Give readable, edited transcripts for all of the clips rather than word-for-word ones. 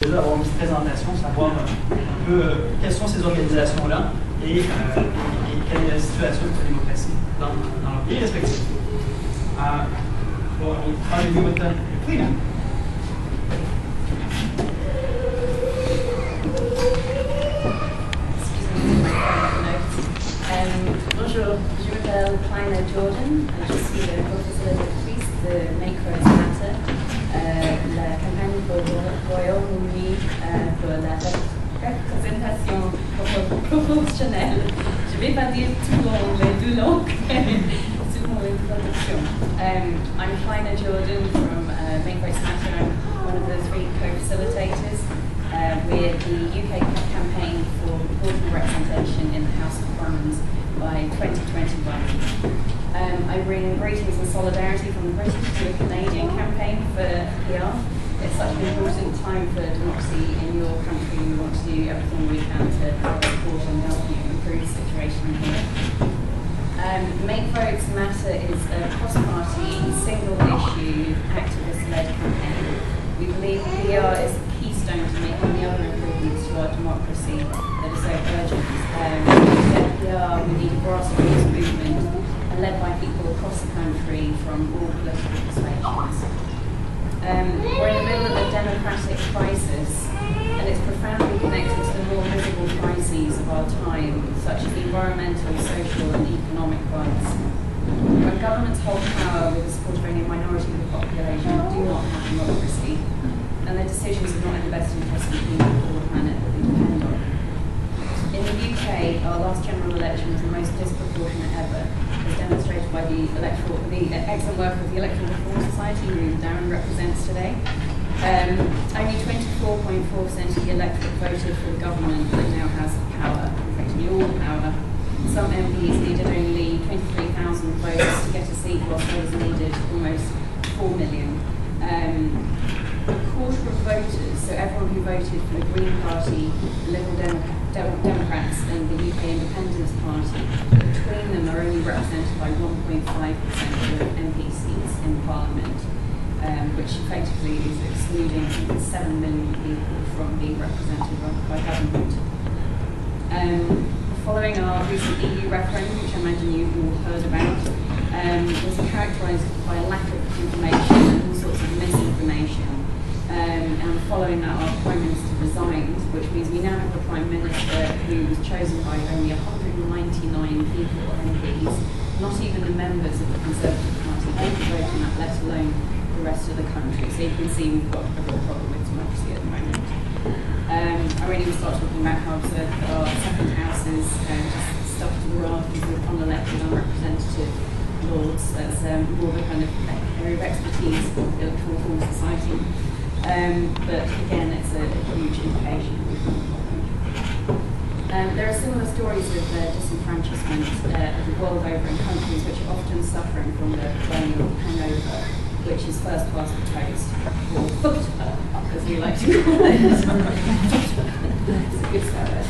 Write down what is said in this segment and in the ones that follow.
Déjà avoir une petite présentation, savoir un peu quelles sont ces organisations-là et quelle est la situation de la démocratie dans leur pays respectif. Well, I'll begin with the cleanup. Bonjour, je m'appelle Kleina Jordan, je suis le co-facilitatrice de Make Roads Matter, la campagne pour le Royaume-Uni pour la représentation proportionnelle. Je ne vais pas dire tout long, c'est mon introduction. I'm Kleina Jordan from Make Roads Matter. I'm one of the three co-facilitators. We're the UK campaign for proportional representation in the House of Commons by 2021. I bring greetings and solidarity from the British to the Canadian campaign for PR. It's such an important time for democracy in your country. We want to do everything we can to support and help you improve the situation here. Make Roads Matter is a cross-party, single-issue, activist-led campaign. We believe PR is the keystone to making the other improvements to our democracy that are so urgent. We need a grassroots movement led by people across the country from all political persuasions. We're in the middle of a democratic crisis, and it's profoundly connected to the more visible crises of our time, such as the environmental, social and economic ones. When governments hold power with the support of only a minority of the population, do not have democracy, and their decisions are not in the best interest of the people or the planet that they depend on. In the UK, our last general election was the most disproportionate ever, as demonstrated by the excellent work of the Electoral Reform Society, who Darren represents today. Only 24.4% of the electorate voted for the government that now has power, effectively all the power. Some MPs needed only 23,000 votes to get a seat, whilst others needed almost 4 million. A quarter of voters, so everyone who voted for the Green Party, the Liberal Democrats and the UK Independence Party, between them are only represented by 1.5% of MP seats in Parliament, which effectively is excluding 7 million people from being represented by government. Following our recent EU referendum, which I imagine you've all heard about, was characterised by a lack of information and all sorts of misinformation. And following that, our Prime Minister resigned, which means we now have a Prime Minister who was chosen by only 199 people, MPs, not even the members of the Conservative Party. They could vote on that, let alone the rest of the country. So you can see we've got a real problem with democracy at the moment. I really will start talking about how absurd our second house is just stuffed to the rafters with unelected, unrepresentative lords. That's more of a kind of area of expertise for the Electoral Reform Society. But again, it's a huge implication. There are similar stories of disenfranchisement the world over in countries which are often suffering from the colonial hangover, which is first past the toast, or foot as we like to call it. It's a good service.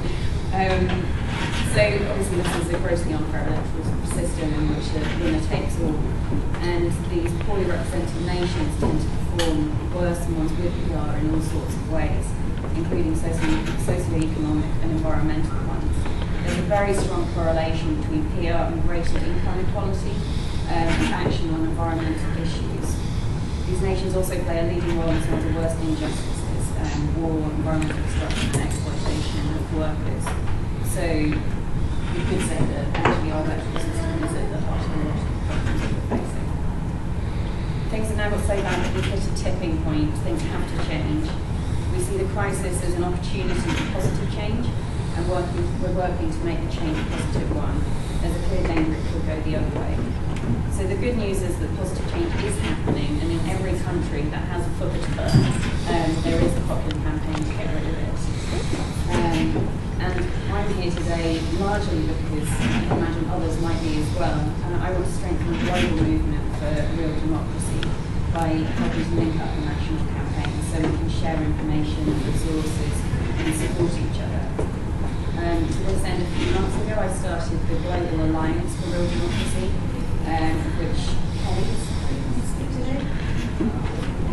So obviously this is a grossly unfair electoral system in which the winner takes all, and these poorly represented nations tend to perform worse than ones with PR in all sorts of ways, including socio-economic and environmental ones. There's a very strong correlation between PR and greater income equality and action on environmental issues. These nations also play a leading role in some of the worst injustices, war, environmental destruction and exploitation of workers. So you could say that actually our electoral system is at the heart of a lot of the problems that we're facing. Things are now got so bad that we've hit a tipping point. Things have to change. We see the crisis as an opportunity for positive change, and we're working to make the change a positive one. There's a clear danger it could go the other way. So the good news is that positive change is happening, and in every country that has a foot at first, there is a popular campaign to get rid of it. And I'm here today largely because I can imagine others might be as well. I want to strengthen the global movement for real democracy by helping to link up the national campaigns so we can share information and resources and support each other. To this end, a few months ago, I started the Global Alliance for Real Democracy, which Kelly's speak today.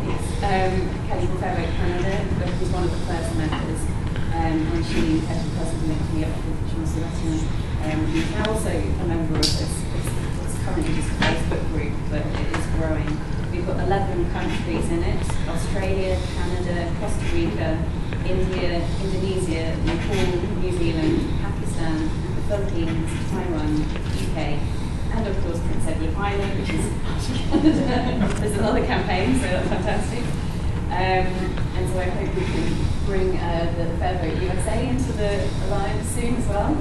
Kelly from Fair Oak, Canada, who's one of the first members, and she personally linked me up with John Seletina, who's now also a member of this. It's currently just a Facebook group, but it is growing. We've got 11 countries in it: Australia, Canada, Costa Rica, India, Indonesia, Nepal, New Zealand, Pakistan, the Philippines, Taiwan, UK, and of course Prince Edward Island, which is Canada. There's another campaign, so that's fantastic. And so I hope we can bring the Fair Vote USA into the alliance soon as well.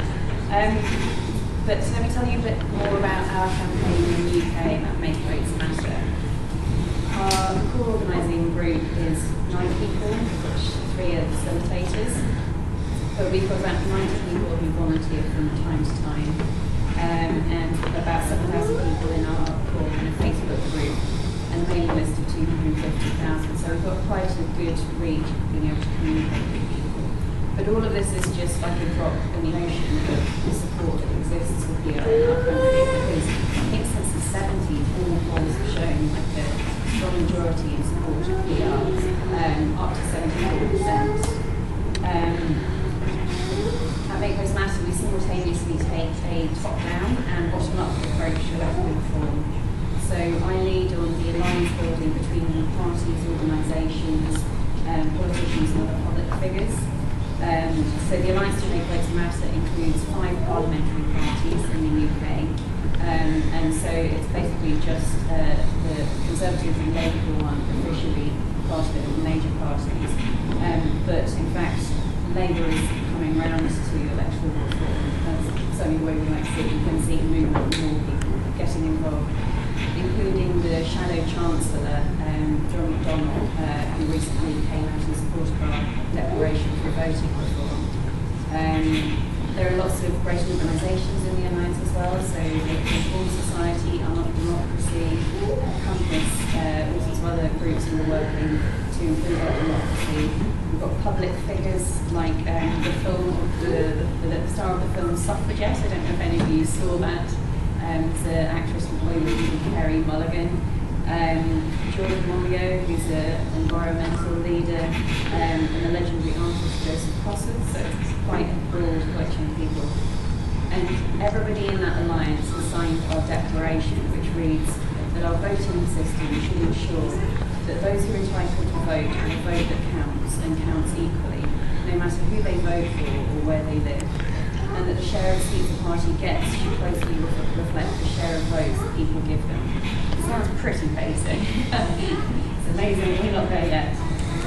But let me tell you a bit more about our campaign in the UK at Make Votes Matter. Our core organising group is 9 people, of which 3 are facilitators. But we've got about 90 people who volunteer from time to time, and about 7,000 people in our core kind of Facebook group, and a mailing list of 250,000. So we've got quite a good reach of being able to communicate with people. But all of this is just like a drop in the ocean of the support that exists for PR in our country, because I think since the 70s, all polls have shown like a strong majority in support of PR, up to 74%. At Make Votes Matter, we simultaneously take a top-down and bottom-up approach to electoral reform. So I lead on the alliance building between parties, organisations, politicians and other public figures. So the Alliance to Make Votes Matter includes 5 parliamentary parties in the UK. And so it's basically just the Conservatives and Labour who aren't officially part of it, or major parties. But in fact, Labour is coming round to electoral reform. That's certainly the way we like to see it. You can see a movement of more people getting involved, including the Shadow Chancellor, John McDonnell, who recently came out in support of our declaration for voting reform. There are lots of great organisations in the Alliance as well, so the Reform Society, Arm of Democracy, Compass, all sorts of other groups who are working to improve our democracy. We've got public figures like the star of the film Suffragette. I don't know if any of you saw that. It's an actress from Hollywood called Carey Mulligan. Jordan Monbiot, who's an environmental leader, and the legendary artist Joseph Cossett. So it's quite a broad collection of people. And everybody in that alliance has signed our declaration, which reads that our voting system should ensure that those who are entitled to vote have a vote that counts and counts equally, no matter who they vote for or where they live. And that the share of seats a party gets should closely reflect the share of votes that people give them. It sounds pretty basic. It's amazing, we're not there yet.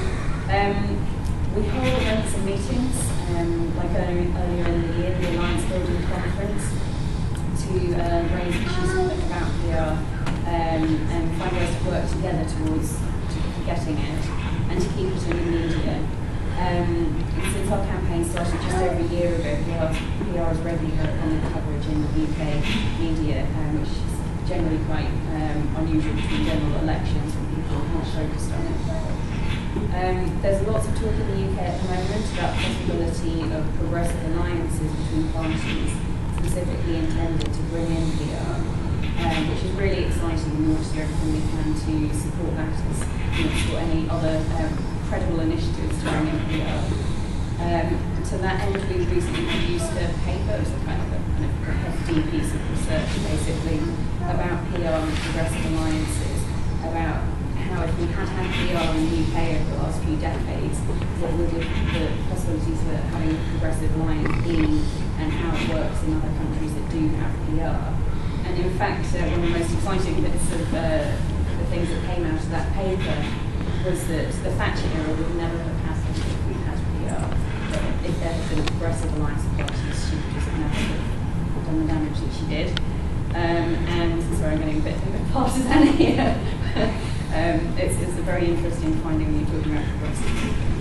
We hold events and meetings, like earlier in the year, the Alliance Building Conference, to raise issues about PR and find ways to work together towards getting it, and to keep it in the media. Since our campaign started just over a year ago, PR is regularly on the coverage in the UK media, which is generally quite unusual between general elections when people are more focused on it. There's lots of talk in the UK at the moment about the possibility of progressive alliances between parties, specifically intended to bring in PR, which is really exciting, and we want to do everything we can to support that as support any other credible initiatives to bring in PR. To that end, we've recently produced a paper, it's a kind of a hefty piece of research basically, about PR and progressive alliances, about how if we had had PR in the UK over the last few decades, what would the possibilities for having a progressive alliance be, and how it works in other countries that do have PR. And in fact, one of the most exciting bits of the things that came out of that paper was that the Thatcher era would never have happened if we had PR. But if there had been a progressive alliance of parties, she would just never have done the damage that she did. And sorry, I'm getting a bit partisan here. It's a very interesting finding when you're talking about progressive things.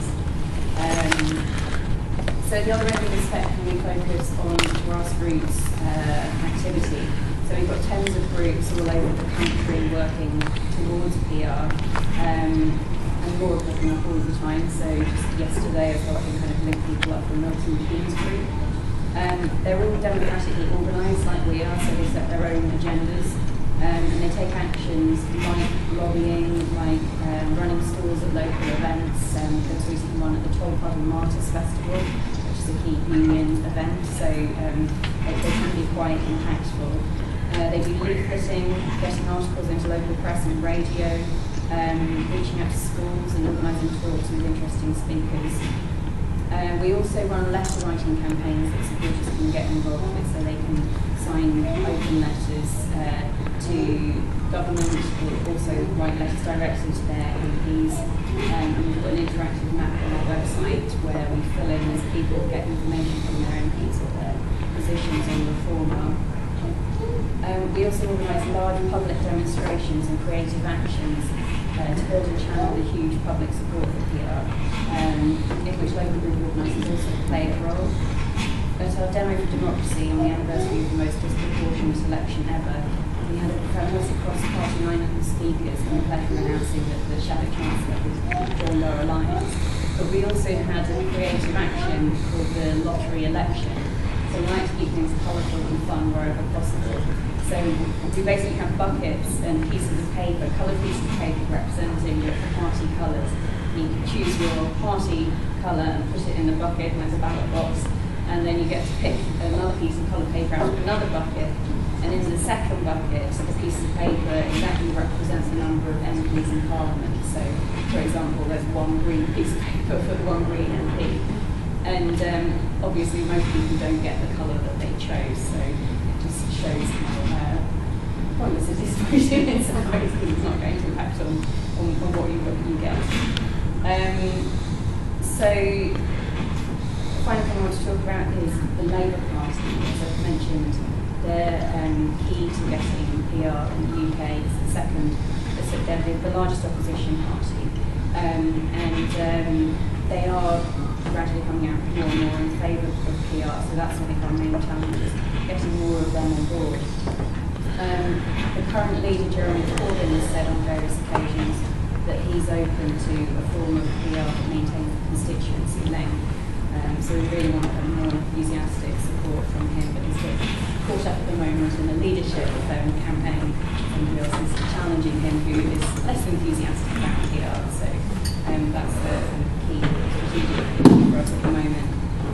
So at the other end of the spectrum, we focus on grassroots activity. So we've got tens of groups all over the country working towards PR, and more are popping up all the time. So just yesterday I was helping kind of link people up with Milton Keynes group. They're all democratically organised like we are, so they set their own agendas. And they take actions like lobbying, like running stalls at local events. There was recently one at the Tolpuddle Martyrs Festival, which is a key union event, so they can be quite impactful. They do leafleting, getting articles into local press and radio, reaching out to schools and organising talks with interesting speakers. We also run letter writing campaigns that supporters can get involved with, so they can sign open letters to government, or also write letters directly to their MPs. And we've got an interactive map on our website where we fill in as people get information from their MPs or their positions on reform are. We also organise large public demonstrations and creative actions to build and channel the huge public support for PR, in which local group organisers also play a role. At our Demo for Democracy, on the anniversary of the most disproportionate election ever, we had a fantastic cross-party lineup of speakers, and the pleasure of announcing that the Shadow Chancellor had joined our alliance. But we also had a creative action called the lottery election. So we like to keep things colourful and fun wherever possible. So we basically have buckets and pieces of paper, coloured pieces of paper representing your party colours. You can choose your party colour and put it in the bucket, and there's a ballot box. And then you get to pick another piece of coloured paper out of another bucket. And into the second bucket, the piece of paper exactly represents the number of MPs in Parliament. So, for example, there's one green piece of paper for one green MP. And obviously most people don't get the colour that they chose, so it just shows how pointless it is voting in some ways, because it's not going to impact on what you get. So, the final thing I want to talk about is the Labour Party. As I've mentioned, they're key to getting PR in the UK. It's the second, they're the largest opposition party. And they are gradually coming out more and more in favour of PR, so that's I think our main challenge, is getting more of them on board. The current leader, Jeremy Corbyn, has said on various occasions that he's open to a form of PR that maintains the constituency length. So we really want to have more enthusiastic support from him, but he's caught up at the moment in the leadership campaign, and who else is challenging him, who is less enthusiastic about PR. So that's the key strategic for us at the moment.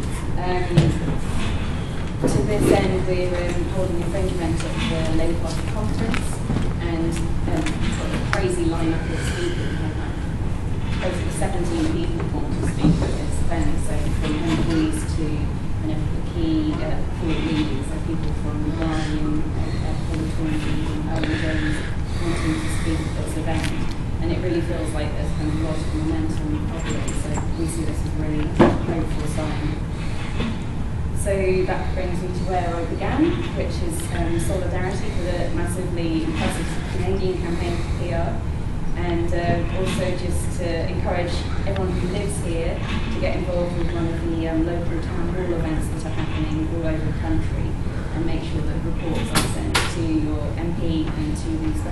To this end, we're holding a fringe event at the Labour Party conference, and got a crazy lineup of speakers. We have basically 17 people want to speak at this event, so from MPs to the key thought leaders, so people from The Guardian, Paul Toynbee, and Owen Jones wanting to speak at this event. And it really feels like there's kind of a lot of momentum public, so we see this as a really hopeful sign. So that brings me to where I began, which is solidarity for the massively impressive Canadian campaign for PR, and also just to encourage everyone who lives here to get involved with one of the local town hall events that are happening all over the country, and make sure that reports are sent to your MP and to the